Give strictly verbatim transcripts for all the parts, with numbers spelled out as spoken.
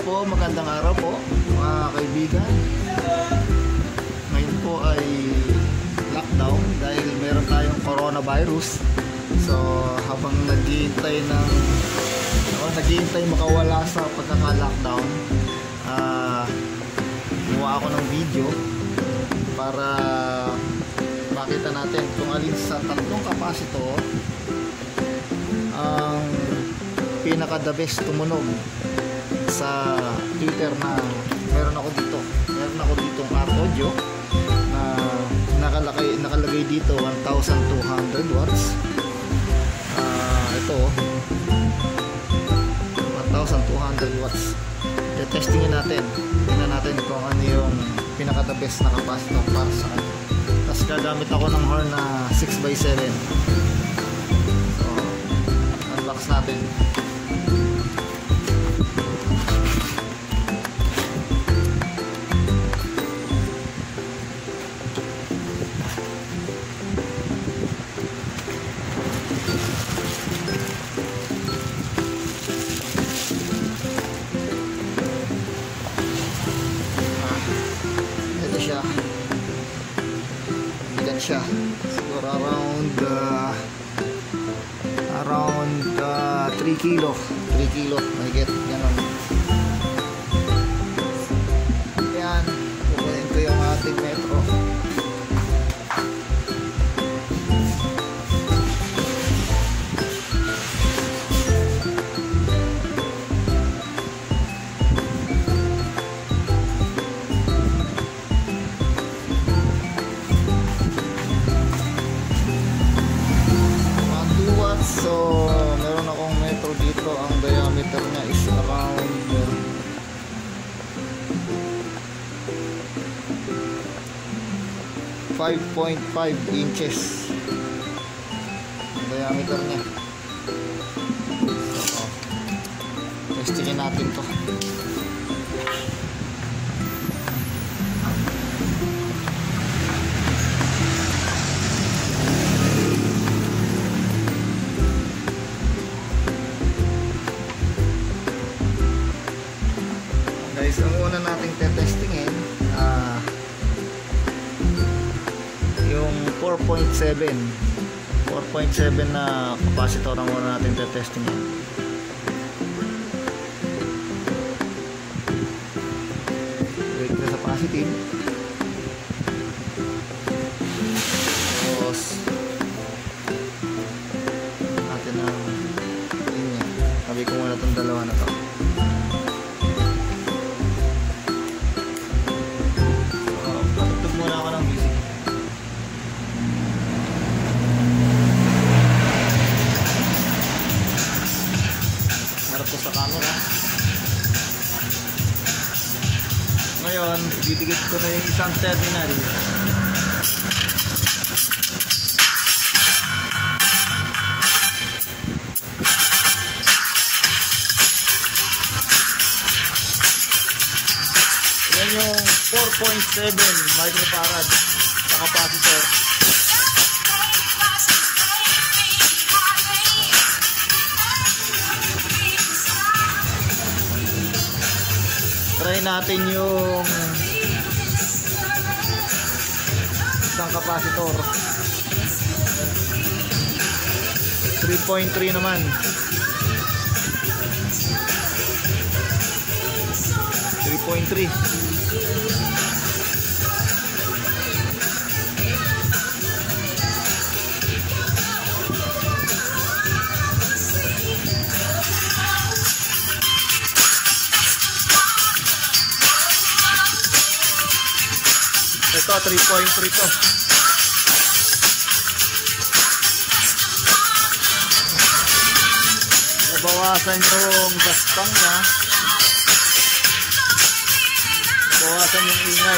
po, magandang araw po mga kaibigan. Ngayon po ay lockdown dahil meron tayong coronavirus. So habang naghihintay ng oh, naghihintay makawala sa pagkaka-lockdown, uh, gumawa ako ng video para makita natin kung alin sa tatlong kapasitor ang pinaka the best tumunog sa Twitter na meron ako dito. Meron ako dito ng R audio na nakalagay, nakalagay dito one thousand two hundred watts. Uh, ito one thousand two hundred watts. Testingin natin. Tingnan natin kung ano yung pinaka the best na capacitor para sa kanya. Tapos gagamit ako ng horn na six by seven. So, unbox natin. Siya bigat siya siguro around uh, around uh, three kilo three kilo mahigit ganon. Yan, kukunin ko yung ating metro. So, meron akong metro dito. Ang diameter niya is around five point five inches ang diameter niya. So, testingin natin to. Guys, ang una nating tetestingin uh, yung four point seven four point seven na capacitor ang una nating tetestingin. Wait na sa positive. Tapos natin ang linya. Sabi ko muna itong dalawa na to. Sa camera. Ngayon, didikit ko na yung isang terminal. Yan yung four point seven microfarad na capacitor. Try natin yung isang capacitor. three point three naman. three point three. Ito, three point three to. Nabawasan yung gaspang niya. Nabawasan yung ingay.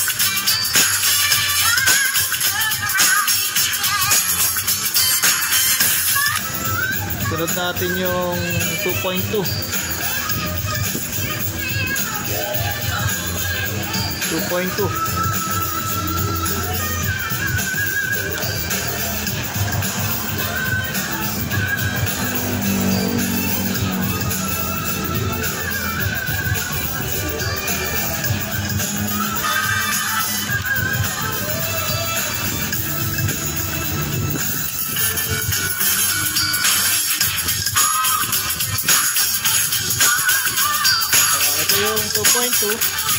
Sunod natin yung two point two. two point two. point two.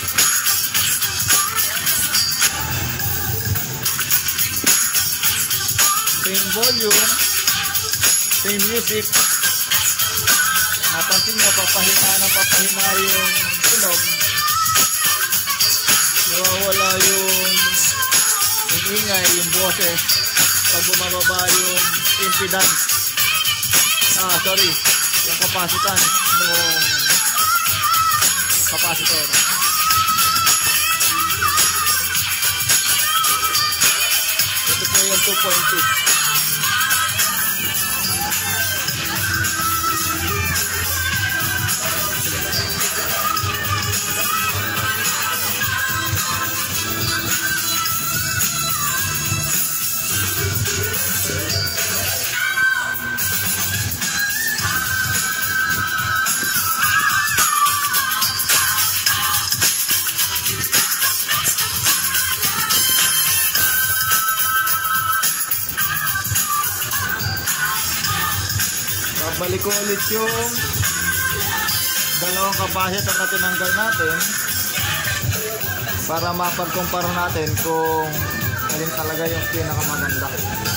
Same volume, same music. Napansin mo, papahina na papahina yung tunog. Nawawala yung yung ingay, yung boses pag bumababa yung impedance. Ah, sorry, yung capacitance ng capacitor. Ito po yung two point two. Balik ko ulit yung dalawang capacitor na tinanggal natin para mapagkumpara natin kung alin talaga yung pinakamaganda.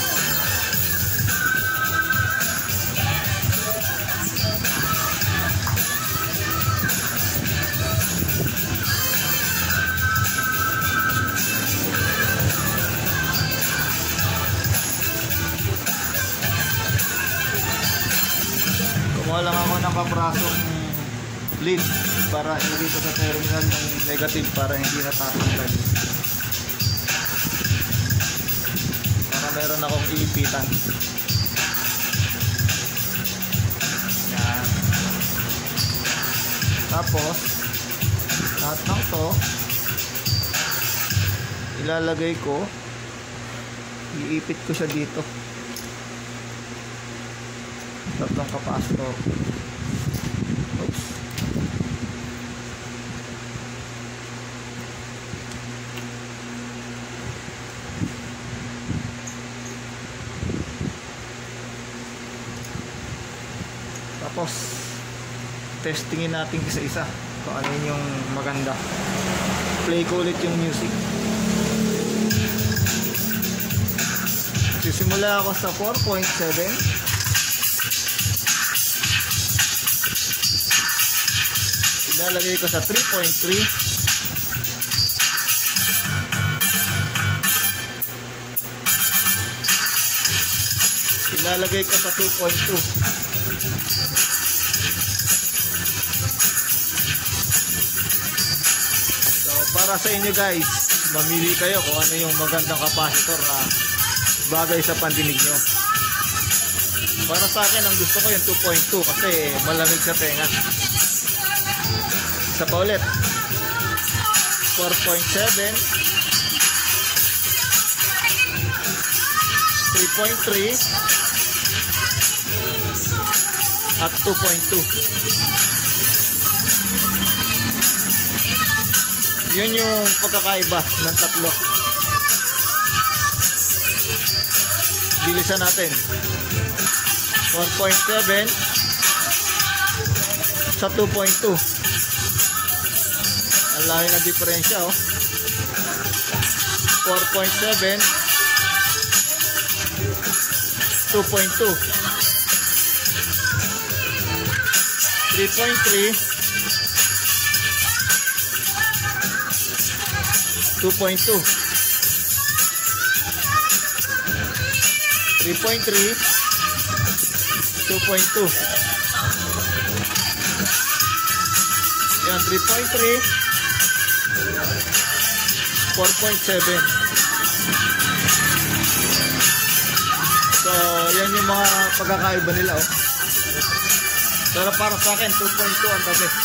Kumuha lang ako ng kaprasong lead para ilagay ko sa terminal ng negative para hindi natatanggal. Para meron akong iipitan. Yan. Tapos, lahat ng to ilalagay ko, iipit ko siya dito. Tatlong capacitor. Oops. Tapos testingin natin isa-isa kung ano yung maganda. Play ko ulit yung music. Sisimula ako sa four point seven. Ilalagay ko sa three point three. Ilalagay ko sa two point two. So para sa inyo guys, mamili kayo kung ano yung magandang capacitor na bagay sa pandinig nyo. Para sa akin, ang gusto ko yung two point two kasi malamig sa tenga. Sa paulit, four point seven, three point three at two point two. Yun yung pagkakaiba ng tatlo. Bilisan natin. four point seven sa two point two. Ang layo na diferensya, oh. four point seven, two point two, three point three, two point two, three point three, two point two. Yan, three point three, four point seven. So, yan yung mga pagkakaiba nila, oh. Pero para sa akin, two point two ang the best.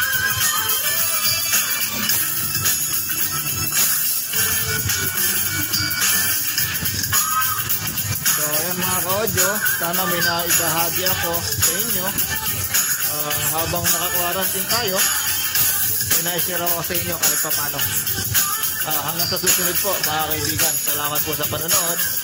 So, yan mga ka-audio. Sana may naibahagi ako sa inyo. Uh, habang naka-quarantine tayo, may na-share ako sa inyo kahit pa paano. Uh, hanggang sa susunod po mga kaibigan. Salamat po sa panonood.